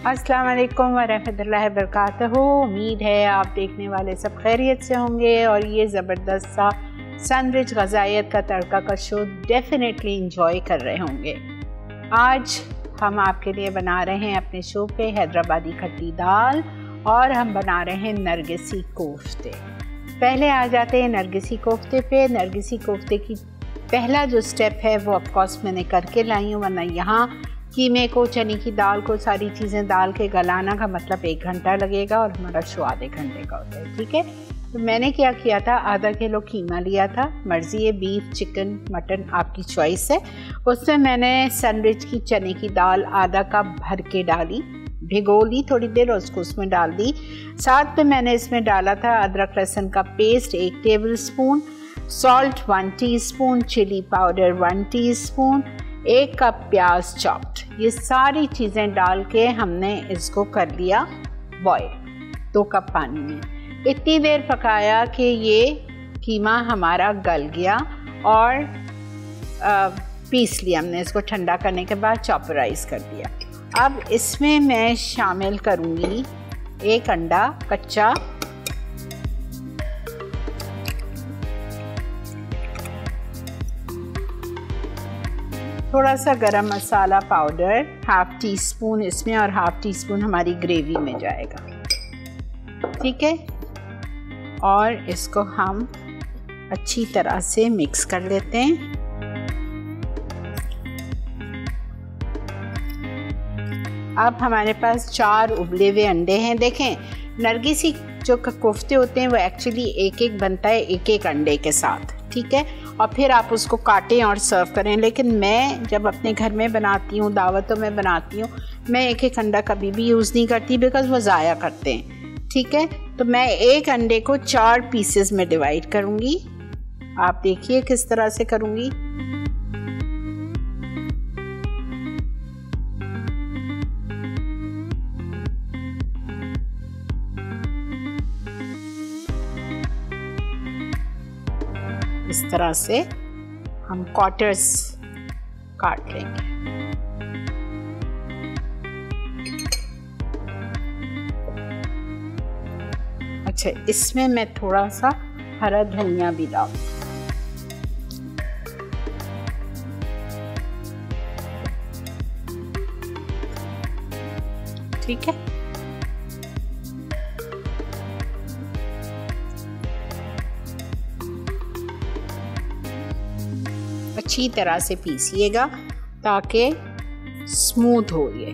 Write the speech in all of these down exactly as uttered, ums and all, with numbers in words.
अस्सलाम वालेकुम वरहमतुल्लाहि वबरकातुहू। उम्मीद है आप देखने वाले सब खैरियत से होंगे और ये ज़बरदस्त सा सनरिच ग़ज़ाइयत का तड़का का शो डेफिनेटली इंजॉय कर रहे होंगे। आज हम आपके लिए बना रहे हैं अपने शो पे हैदराबादी खट्टी दाल और हम बना रहे हैं नरगिसी कोफ्ते। पहले आ जाते हैं नरगिसी कोफ्ते पे। नरगिसी कोफ्ते की पहला जो स्टेप है वो ऑफकोर्स मैंने करके लाई हूँ, वरना यहाँ कीमे को, चने की दाल को, सारी चीज़ें डाल के गलाना का मतलब एक घंटा लगेगा और हमारा शो आधे घंटे का होता है। ठीक है, तो मैंने क्या किया था, आधा किलो कीमा लिया था, मर्ज़ी है बीफ, चिकन, मटन आपकी चॉइस है। उसमें मैंने सनरिच की चने की दाल आधा कप भर के डाली, भिगो ली थोड़ी देर और उसको उसमें डाल दी। साथ में मैंने इसमें डाला था अदरक लहसुन का पेस्ट एक tablespoon, salt one teaspoon, chilli powder one teaspoon, एक कप प्याज चॉप्ड। ये सारी चीज़ें डाल के हमने इसको कर लिया बॉयल दो कप पानी में। इतनी देर पकाया कि ये कीमा हमारा गल गया और आ, पीस लिया हमने इसको। ठंडा करने के बाद चॉपराइज कर दिया। अब इसमें मैं शामिल करूँगी एक अंडा कच्चा, थोड़ा सा garam masala powder half teaspoon इसमें और हाफ टी स्पून हमारी ग्रेवी में जाएगा। ठीक है, और इसको हम अच्छी तरह से मिक्स कर लेते हैं। अब हमारे पास चार उबले हुए अंडे हैं। देखें, नरगिसी जो कोफ्ते होते हैं वो एक्चुअली एक एक बनता है एक एक अंडे के साथ। ठीक है, और फिर आप उसको काटें और सर्व करें। लेकिन मैं जब अपने घर में बनाती हूँ, दावतों में बनाती हूँ, मैं एक एक अंडा कभी भी यूज़ नहीं करती बिकॉज़ वो ज़ाया करते हैं। ठीक है, तो मैं एक अंडे को चार पीसेस में डिवाइड करूँगी। आप देखिए किस तरह से करूँगी। इस तरह से हम क्वार्टर्स काट लेंगे। अच्छा, इसमें मैं थोड़ा सा हरा धनिया भी डाल। ठीक है, अच्छी तरह से पीसिएगा ताकि स्मूथ हो ये।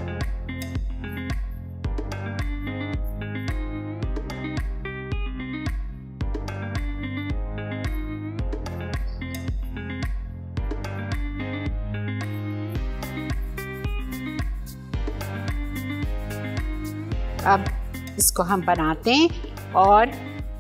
अब इसको हम बनाते हैं और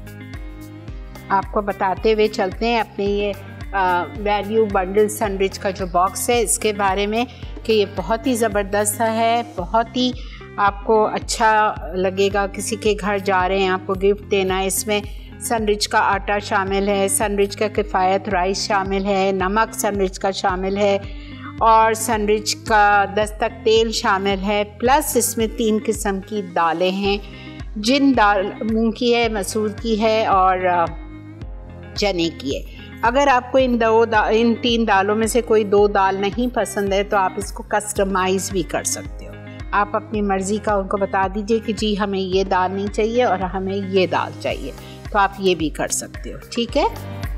आपको बताते हुए चलते हैं अपने ये वैल्यू बंडल सनरिच का जो बॉक्स है इसके बारे में कि ये बहुत ही ज़बरदस्त है, बहुत ही आपको अच्छा लगेगा। किसी के घर जा रहे हैं, आपको गिफ्ट देना है। इसमें सनरिच का आटा शामिल है, सनरिच का किफ़ायत राइस शामिल है, नमक सनरिच का शामिल है और सनरिच का दस्तक तेल शामिल है। प्लस इसमें तीन किस्म की दालें हैं, जिन दाल मूंग की है, मसूर की है और चने की है। अगर आपको इन दो दा, इन तीन दालों में से कोई दो दाल नहीं पसंद है तो आप इसको कस्टमाइज़ भी कर सकते हो। आप अपनी मर्ज़ी का उनको बता दीजिए कि जी हमें ये दाल नहीं चाहिए और हमें ये दाल चाहिए, तो आप ये भी कर सकते हो। ठीक है,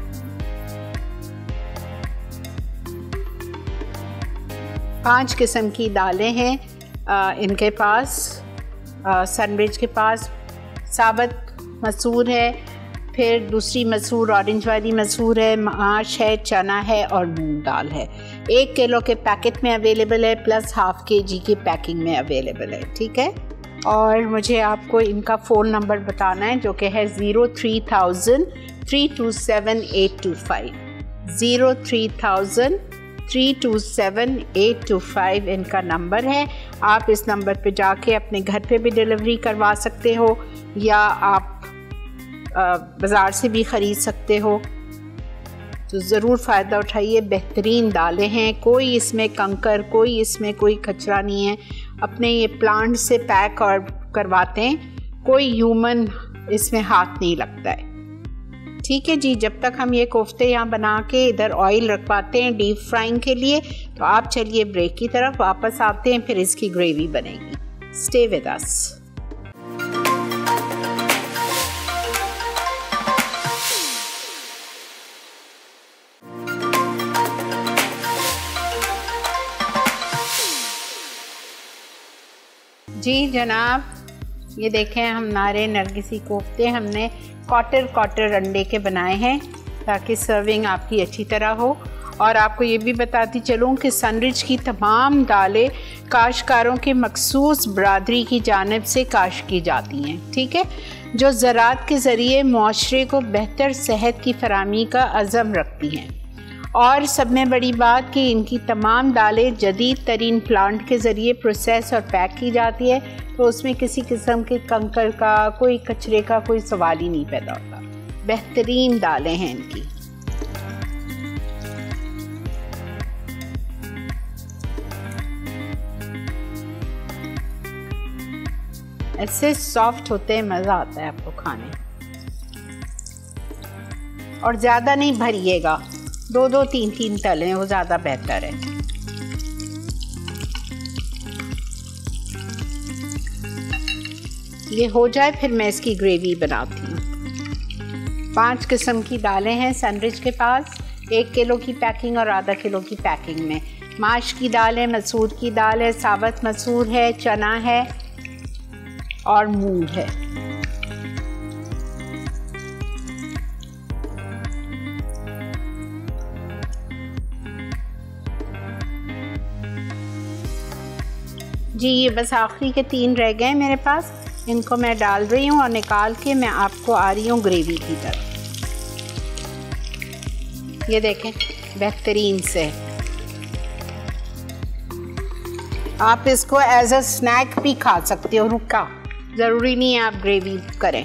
पांच किस्म की दालें हैं आ, इनके पास। सनरिच के पास साबुत मसूर है, फिर दूसरी मसूर ऑरेंज वाली मसूर है, माश है, चना है और मूंग दाल है। एक किलो के पैकेट में अवेलेबल है, प्लस हाफ के जी की पैकिंग में अवेलेबल है। ठीक है, और मुझे आपको इनका फ़ोन नंबर बताना है जो कि है zero three thousand three two seven eight two five zero three thousand three two seven eight two five इनका नंबर है। आप इस नंबर पे जाके अपने घर पे भी डिलीवरी करवा सकते हो या आप बाज़ार से भी ख़रीद सकते हो। तो ज़रूर फ़ायदा उठाइए। बेहतरीन दालें हैं, कोई इसमें कंकर, कोई इसमें कोई कचरा नहीं है अपने ये प्लांट से पैक और करवाते हैं, कोई ह्यूमन इसमें हाथ नहीं लगता है। ठीक है जी, जब तक हम ये कोफ्ते यहाँ बना के इधर ऑयल रखवाते हैं डीप फ्राइंग के लिए, तो आप चलिए ब्रेक की तरफ वापस आते हैं, फिर इसकी ग्रेवी बनेगी। Stay with us. जी जनाब, ये देखें हमारे नरगिसी कोफ्ते हमने क्वार्टर क्वार्टर अंडे के बनाए हैं ताकि सर्विंग आपकी अच्छी तरह हो। और आपको ये भी बताती चलूँ कि सनरिच की तमाम दालें काश्तकारों के मखसूस बरादरी की जानिब से काश्त की जाती हैं, ठीक है, जो ज़राअत के ज़रिए मुआशरे को बेहतर सेहत की फराहमी का अज़म रखती हैं। और सब में बड़ी बात कि इनकी तमाम दालें जदीद तरीन प्लांट के ज़रिए प्रोसेस और पैक की जाती है, तो उसमें किसी किस्म के कंकर का, कोई कचरे का कोई सवाल ही नहीं पैदा होता। बेहतरीन दालें हैं इनकी। ऐसे सॉफ्ट होते हैं, मज़ा आता है आपको खाने। और ज़्यादा नहीं भरिएगा, दो दो तीन तीन तलें, वो ज़्यादा बेहतर है। ये हो जाए फिर मैं इसकी ग्रेवी बनाती हूँ। पांच किस्म की दालें हैं सनरिच के पास, एक किलो की पैकिंग और आधा किलो की पैकिंग में। माश की दाल है, मसूर की दाल है, साबुत मसूर है, चना है और मूंग है। जी ये बस आखिरी के तीन रह गए मेरे पास, इनको मैं डाल रही हूँ और निकाल के मैं आपको आ रही हूँ ग्रेवी की तरफ। ये देखें बेहतरीन से, आप इसको एज अ स्नैक भी खा सकते हो, रुका ज़रूरी नहीं है आप ग्रेवी करें।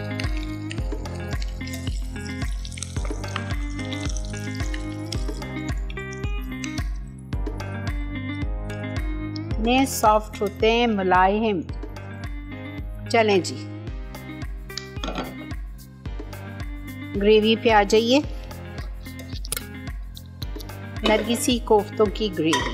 इतने सॉफ्ट होते हैं, मुलायम। चलें जी ग्रेवी पे आ जाइए। नरगिसी कोफ्तों की ग्रेवी।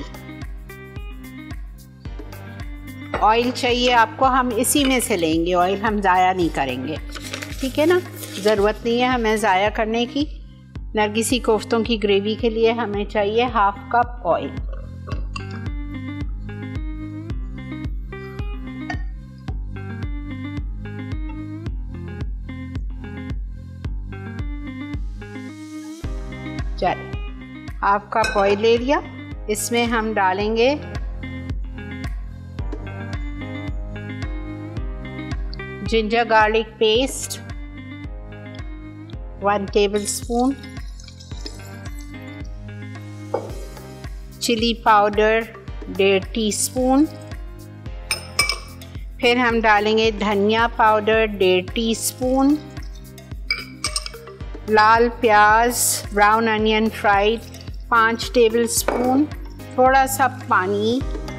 ऑयल चाहिए आपको, हम इसी में से लेंगे, ऑयल हम ज़ाया नहीं करेंगे, ठीक है ना, ज़रूरत नहीं है हमें ज़ाया करने की। नरगिसी कोफ्तों की ग्रेवी के लिए हमें चाहिए हाफ कप ऑयल। चलिए हाफ कप ऑयल ले लिया, इसमें हम डालेंगे ginger garlic paste one tablespoon, chilli powder डेढ़ टी स्पून, फिर हम डालेंगे धनिया पाउडर डेढ़ टी स्पून, लाल प्याज ब्राउन अनियन फ्राइड पाँच टेबल स्पून, थोड़ा सा पानी,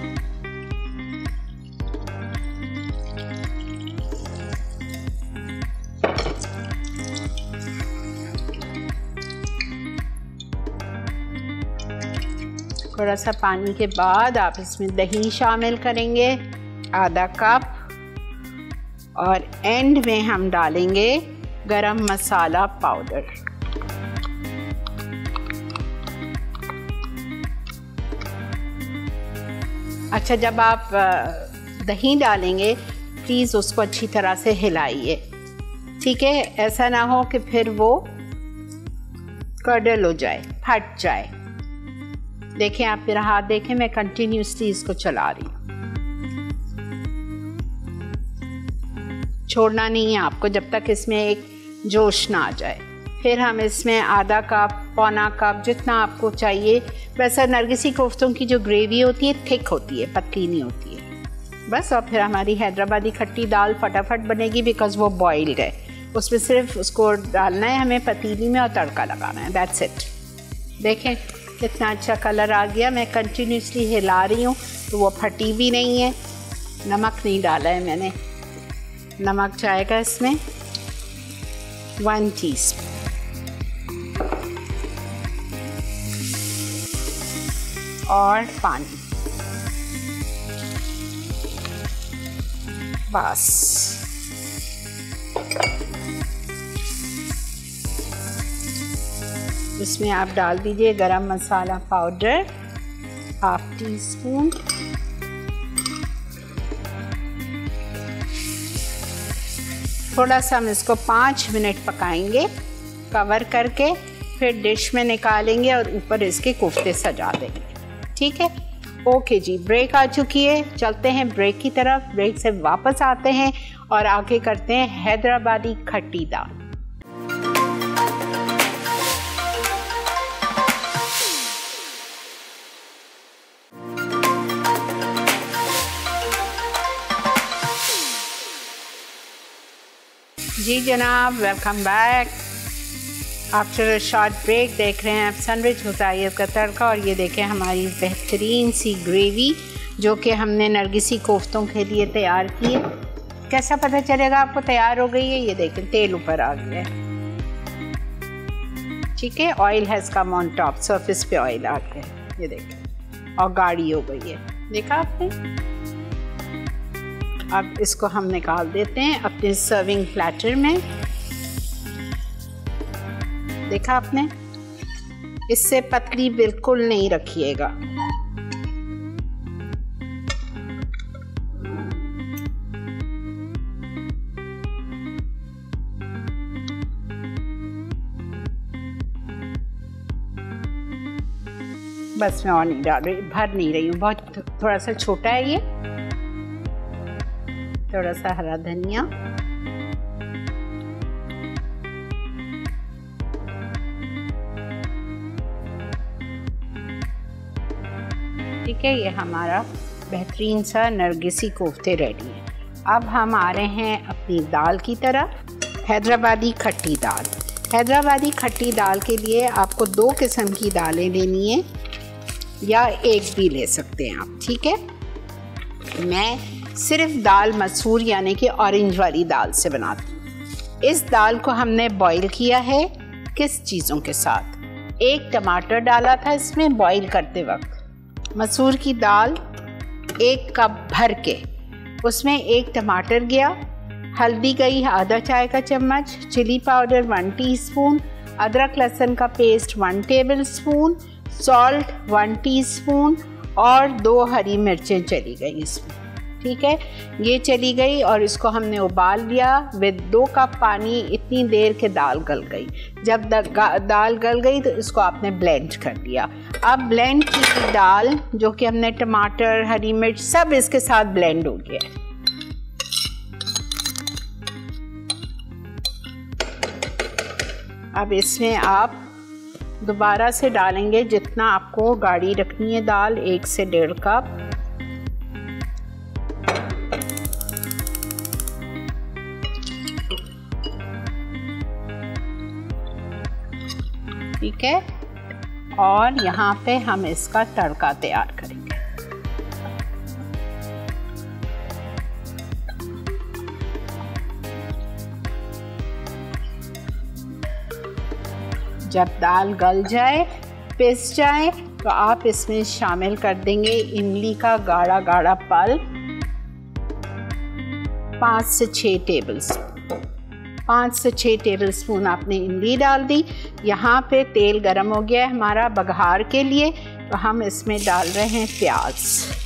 थोड़ा सा पानी के बाद आप इसमें दही शामिल करेंगे आधा कप, और एंड में हम डालेंगे गरम मसाला पाउडर। अच्छा, जब आप दही डालेंगे प्लीज़ उसको अच्छी तरह से हिलाइए, ठीक है, ऐसा ना हो कि फिर वो कर्डल हो जाए, फट जाए। देखें आप मेरा हाथ देखें, मैं कंटिन्यूसली इसको चला रही हूँ, छोड़ना नहीं है आपको जब तक इसमें एक जोश ना आ जाए। फिर हम इसमें आधा कप पौना कप जितना आपको चाहिए, वैसे नरगिसी कोफ्तों की जो ग्रेवी होती है थिक होती है, पतली नहीं होती है बस। और फिर हमारी हैदराबादी खट्टी दाल फटाफट बनेगी बिकॉज़ वो बॉइल्ड है, उसमें सिर्फ उसको डालना है हमें पतीली में और तड़का लगाना है, दैट्स इट। देखें कितना अच्छा कलर आ गया। मैं कंटिन्यूसली हिला रही हूँ तो वो फटी भी नहीं है। नमक नहीं डाला है मैंने। नमक जाएगा इसमें वन टीस्पून। और पानी, बस। इसमें आप डाल दीजिए garam masala powder half teaspoon. थोड़ा सा हम इसको पाँच मिनट पकाएंगे कवर करके, फिर डिश में निकालेंगे और ऊपर इसके कोफ्ते सजा देंगे। ठीक है, ओके जी। ब्रेक आ चुकी है, चलते हैं ब्रेक की तरफ। ब्रेक से वापस आते हैं और आगे करते हैं हैदराबादी खट्टी दाल। जी जनाब, welcome back after a short break. देख रहे हैं आप सनरिच गज़ाइयत का तड़का, और ये देखें हमारी बेहतरीन सी ग्रेवी जो कि हमने नरगिसी कोफ्तों के लिए तैयार की है। कैसा पता चलेगा आपको तैयार हो गई है? ये देखें तेल ऊपर आ गया है। ठीक है, oil has come on top, surface पे ऑयल आ गया है, ये देखें, और गाढ़ी हो गई है। देखा आपने? अब इसको हम निकाल देते हैं अपने सर्विंग प्लेटर में। देखा आपने? इससे पतली बिल्कुल नहीं रखिएगा। बस मैं और नहीं डाल रही, भर नहीं रही हूँ, बहुत थोड़ा सा छोटा है ये। थोड़ा सा हरा धनिया, ठीक है। ये हमारा बेहतरीन सा नरगिसी कोफ्ते रेडी है। अब हम आ रहे हैं अपनी दाल की तरफ। हैदराबादी खट्टी दाल। हैदराबादी खट्टी दाल के लिए आपको दो किस्म की दालें लेनी है, या एक भी ले सकते हैं आप। ठीक है, मैं सिर्फ दाल मसूर यानी कि ऑरेंज वाली दाल से बनाती हूँ। इस दाल को हमने बॉईल किया है किस चीज़ों के साथ? एक टमाटर डाला था इसमें बॉईल करते वक्त। मसूर की दाल एक कप भर के, उसमें एक टमाटर गया, हल्दी गई आधा चाय का चम्मच, चिली पाउडर वन टीस्पून, अदरक लहसुन का paste one tablespoon, salt one teaspoon, और दो हरी मिर्चें चली गई इसमें। ठीक है, ये चली गई और इसको हमने उबाल लिया विद दो कप पानी, इतनी देर के दाल गल गई। जब दाल गल गई तो इसको आपने ब्लेंड कर लिया। अब ब्लेंड की दाल जो कि हमने टमाटर हरी मिर्च सब इसके साथ ब्लेंड हो गया। अब इसमें आप दोबारा से डालेंगे जितना आपको गाढ़ी रखनी है दाल, एक से डेढ़ कप। ठीक है, और यहाँ पे हम इसका तड़का तैयार करेंगे। जब दाल गल जाए, पिस जाए, तो आप इसमें शामिल कर देंगे इमली का गाढ़ा गाढ़ा पल्प, पाँच से छः टेबल स्पून। पाँच से छः टेबल स्पून आपने इमली डाल दी। यहाँ पे तेल गरम हो गया है हमारा बघार के लिए, तो हम इसमें डाल रहे हैं प्याज।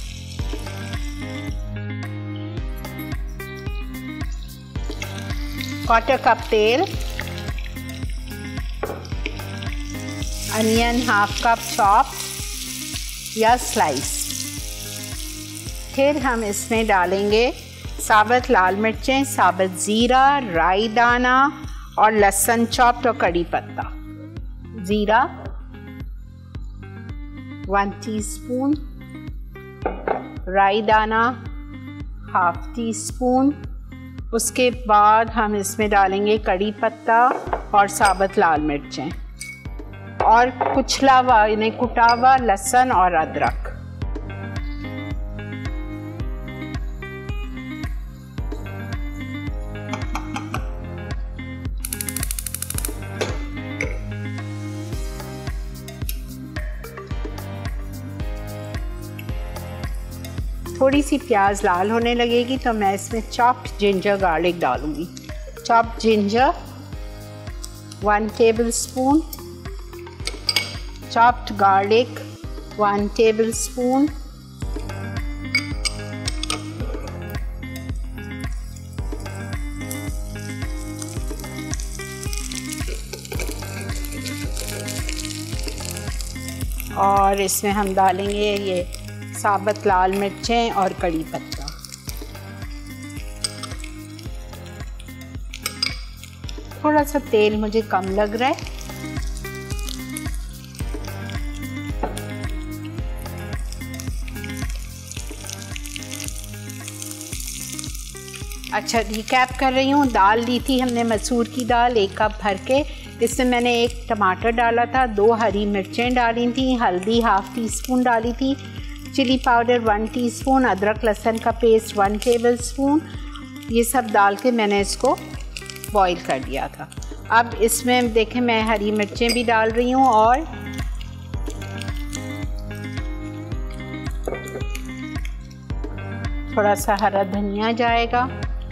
क्वार्टर कप तेल, अनियन हाफ कप चॉप या स्लाइस। फिर हम इसमें डालेंगे साबुत लाल मिर्चें, साबुत ज़ीरा, राई दाना और लहसुन चॉप्ड और कड़ी पत्ता। ज़ीरा वन टीस्पून, राई दाना हाफ टी स्पून। उसके बाद हम इसमें डालेंगे कड़ी पत्ता और साबुत लाल मिर्चें। और कुचला हुआ यानी कुटा हुआ लहसुन और अदरक। थोड़ी सी प्याज लाल होने लगेगी तो मैं इसमें चॉप्ड जिंजर गार्लिक डालूंगी। Chopped ginger one tablespoon, chopped garlic one tablespoon, और इसमें हम डालेंगे ये साबुत लाल मिर्चें और कड़ी पत्ता। थोड़ा सा तेल मुझे कम लग रहा है। अच्छा, रिकैप कर रही हूँ। दाल ली थी हमने मसूर की दाल एक कप भर के। इसमें मैंने एक टमाटर डाला था, दो हरी मिर्चें डाली थी, हल्दी हाफ टी स्पून डाली थी, चिली पाउडर वन टीस्पून, अदरक लहसुन का पेस्ट वन टेबल स्पून। ये सब डाल के मैंने इसको बॉईल कर दिया था। अब इसमें देखें मैं हरी मिर्चें भी डाल रही हूँ और थोड़ा सा हरा धनिया जाएगा।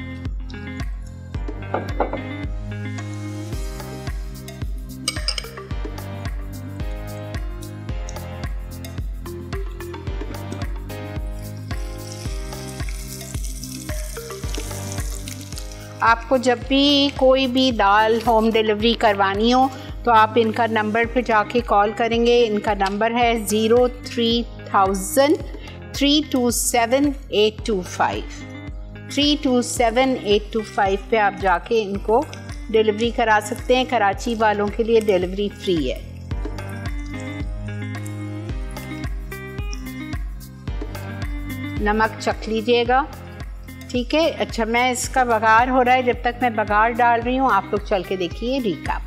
आपको जब भी कोई भी दाल होम डिलीवरी करवानी हो तो आप इनका नंबर पे जाके कॉल करेंगे। इनका नंबर है zero three thousand three two seven eight two five, three two seven eight two five पे आप जाके इनको डिलीवरी करा सकते हैं। कराची वालों के लिए डिलीवरी फ्री है। नमक चख लीजिएगा, ठीक है। अच्छा, मैं इसका बघार हो रहा है, जब तक मैं बघार डाल रही हूँ आप लोग चल के देखिए रिकैप।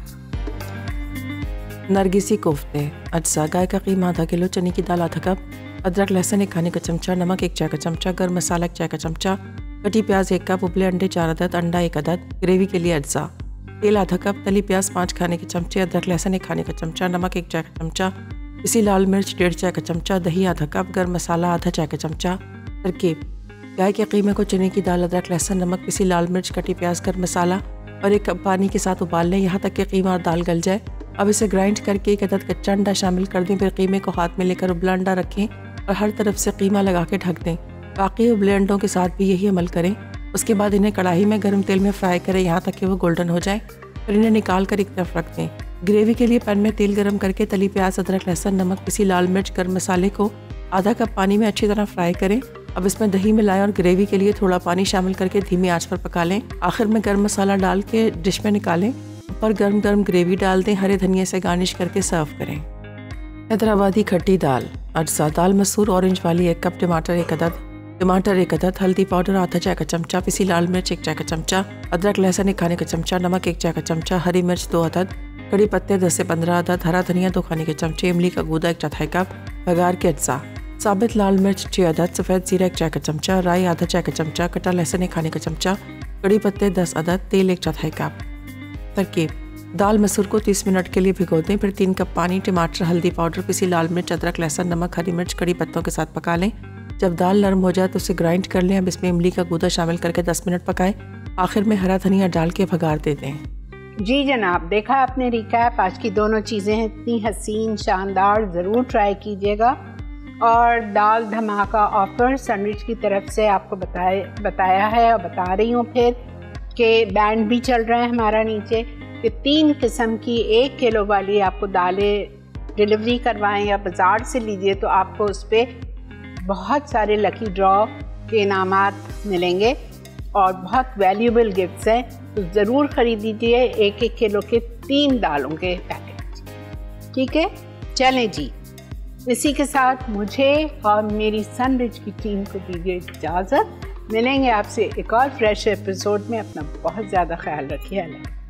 नरगिसी कोफ्ते, अज्जा गाय का कीमा आधा किलो, चने की दाल आधा कप, अदरक लहसुन एक खाने का चमचा, नमक एक चाय का चमचा, गर्म मसाला एक चाय का चमचा, कटी प्याज एक कप, उबले अंडे चार अदद, अंडा एक अदद, ग्रेवी के लिए अज्जा, तेल आधा कप, तली प्याज पाँच खाने के चमचे, अदरक लहसुन एक खाने का चमचा, नमक एक चाय का चमचा, पिसी लाल मिर्च डेढ़ चाय का चमचा, दही आधा कप, गर्म मसाला आधा चाय का चमचा। तरकीब: गाय के कीमे को चने की दाल, अदरक लहसुन, नमक, पिसी लाल मिर्च, कटी प्याज, गर्म मसाला और एक कप पानी के साथ उबाल लें यहाँ तक कि कीमा और दाल गल जाए। अब इसे ग्राइंड करके एक अदद कच्चा अंडा शामिल कर दें। फिर कीमे को हाथ में लेकर उबला अंडा रखें और हर तरफ से कीमा लगा के ढक दें। बाकी उबले अंडों के साथ भी यही अमल करें। उसके बाद इन्हें कढ़ाई में गर्म तेल में फ्राई करें यहाँ तक कि वो गोल्डन हो जाए। फिर इन्हें निकाल कर एक तरफ रख दें। ग्रेवी के लिए पैन में तेल गर्म करके तली प्याज, अदरक लहसुन, नमक, पिसी लाल मिर्च, गर्म मसाले को आधा कप पानी में अच्छी तरह फ्राई करें। अब इसमें दही मिलाएं और ग्रेवी के लिए थोड़ा पानी शामिल करके धीमी आंच पर पका लें। आखिर में गर्म मसाला डाल के डिश में निकालें। ऊपर गर्म गर्म ग्रेवी डाल दें। हरे धनिया से गार्निश करके सर्व करें। हैदराबादी खट्टी दाल, अज्जा दाल मसूर ऑरेंज वाली एक कप, टमाटर एक अदद, टमाटर एक अदद, हल्दी पाउडर आधा चाय का चमचा, पिसी लाल मिर्च एक चाय का चमचा, अदरक लहसुन एक खाने का चमचा, नमक एक चाय का चमचा, हरी मिर्च दो अदद, कड़ी पत्ते दस से पंद्रह अदद, हरा धनिया दो खाने के चमचे, इमली का गूदा एक चौथाई कप, बघार के अज्जा, साबित लाल मिर्च छः अदद, सफ़ेद जीरा एक चाय का चमचा, राई आधा चाय का चमचा, कटा लहसुन एक खाने का चमचा, कड़ी पत्ते दस अदद, तेल एक चौथाई कप। तरकीब: दाल मसूर को तीस मिनट के लिए भिगो दें। फिर तीन कप पानी, टमाटर, हल्दी पाउडर, पिसी लाल मिर्च, अदरक लहसुन, नमक, हरी मिर्च, कड़ी पत्तों के साथ पका लें। जब दाल नरम हो जाए तो उसे ग्राइंड कर लें। अब इसमें इमली का गूदा शामिल करके दस मिनट पकाएं। आखिर में हरा धनिया डाल के भगार दे दें। जी जनाब, देखा आपने रिकैप। आज की दोनों चीज़ें हैं इतनी हसीन शानदार, ज़रूर ट्राई कीजिएगा। और दाल धमाका ऑफर सैंडविच की तरफ से आपको बताए बताया है और बता रही हूँ फिर कि बैंड भी चल रहा है हमारा नीचे कि तीन किस्म की एक किलो वाली आपको दालें डिलीवरी करवाएं या बाज़ार से लीजिए तो आपको उस पर बहुत सारे लकी ड्रॉ के इनामात मिलेंगे और बहुत वैल्यूबल गिफ्ट्स हैं। तो ज़रूर ख़रीद लीजिए एक एक किलो के तीन दालों के पैकेट। ठीक है, चलें जी, इसी के साथ मुझे और मेरी सनरिच की टीम को दीजिए इजाज़त। मिलेंगे आपसे एक और फ्रेश एपिसोड में। अपना बहुत ज़्यादा ख्याल रखिए।